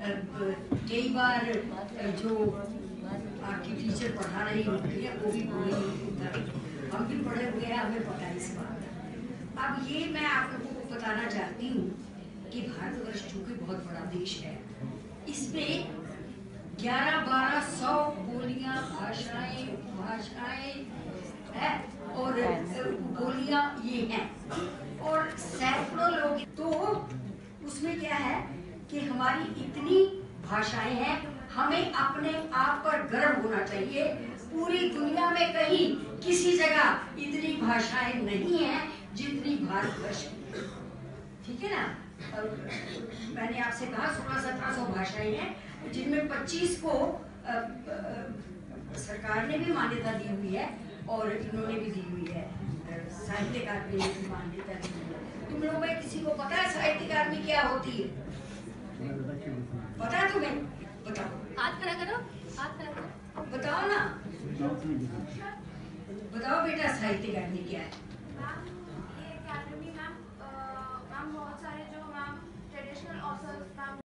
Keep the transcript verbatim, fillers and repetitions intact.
कई बार जो आपकी टीचर पढ़ा रही होती है वो भी बोल रही होता है, हम भी पढ़े हुए हैं, हमें पता है इस बात का। अब ये मैं आप लोगों को बताना चाहती हूँ कि भारतवर्ष चूंकि बहुत बड़ा देश है, इसमें ग्यारह बारह सौ बोलियां, भाषाएं भाषाएं है और बोलियां ये हैं और सैकड़ों लोग। तो उसमें क्या है कि हमारी इतनी भाषाएं हैं, हमें अपने आप पर गर्व होना चाहिए। पूरी दुनिया में कहीं किसी जगह इतनी भाषाएं नहीं हैं जितनी भारतवर्ष में, ठीक है ना। मैंने आपसे कहा सोलह सत्रह सौ भाषाएं हैं, जिनमें पच्चीस को आ, आ, सरकार ने भी मान्यता दी हुई है और इन्होंने भी दी हुई है, साहित्य अकादमी ने भी मान्यता दी हुई है। तुम लोगों में किसी को पता है साहित्य अकादमी क्या होती है? पता है तुम्हें? बताओ, हाथ खड़ा करो, हाथ खड़ा करो, बताओ ना, बताओ बेटा साहित्य अकादमी क्या है?